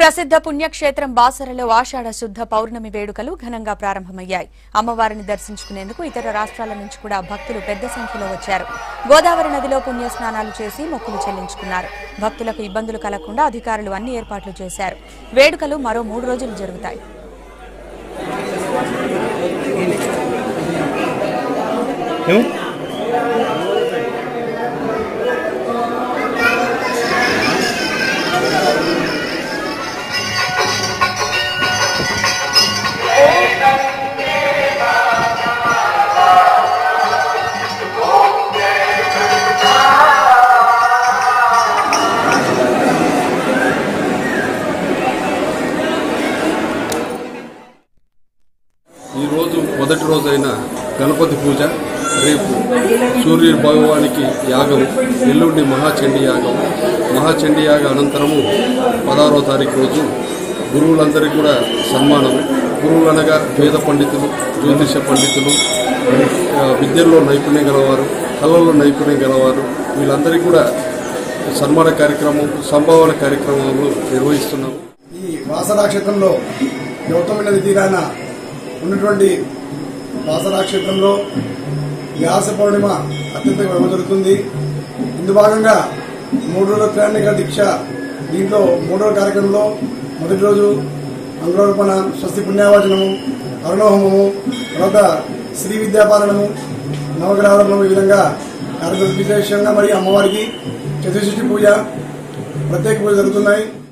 ప్రసిద్ధ పుణ్యక్షేత్రం బాసరలో ఆషాఢ శుద్ధ పౌర్ణమి వేడుకలు ఘనంగా ప్రారంభమయ్యాయి. అమ్మవారిని దర్శించుకునేందుకు ఇతర రాష్ట్రాల నుంచి కూడా భక్తులు పెద్ద సంఖ్యలో వచ్చారు. గోదావరి నదిలో పుణ్యస్నానాలు చేసి మొక్కులు చెల్లించుకున్నారు. భక్తులకు ఇబ్బందులు కలగకుండా అధికారులు అన్ని ఏర్పాట్లు చేశారు. వేడుకలు మరో 3 రోజులు జరుగుతాయి. ఈ రోజు మొదటి రోజైన గణపతి పూజ, రేపు సూర్య భగవానికి యాగం, ఎల్లుండి మహాచండీ యాగం. మహాచండీ యాగ అనంతరము 16వ తారీఖు రోజు గురువులందరికీ కూడా సన్మానం. గురువులు అనగా వేద పండితులు, జ్యోతిష పండితులు, విద్యల్లో నైపుణ్యం గలవారు, కళల్లో నైపుణ్యం గలవారు, వీళ్ళందరికీ కూడా సన్మాన కార్యక్రమం, సంభావన కార్యక్రమాలు నిర్వహిస్తున్నాము. ఈ వాసరా క్షేత్రంలో గౌతమి నది తీరాన ఉన్నటువంటి వాసరా క్షేత్రంలో వ్యాస పౌర్ణిమ అత్యంత జరుగుతుంది. ఇందు భాగంగా 3 రోజుల త్రైనిక దీక్ష. దీంట్లో 3వ కార్యక్రమంలో మొదటి రోజు అంగుళార్పణ, స్వస్తి పుణ్యావచనము, అరుణోహమము, తర్వాత శ్రీ విద్యాపాలనము, నవగ్రహాలను ఈ విధంగా కార్యక్రమం విశేషంగా మరియు అమ్మవారికి చతుర్షష్ఠి పూజ, ప్రత్యేక పూజ జరుగుతున్నాయి.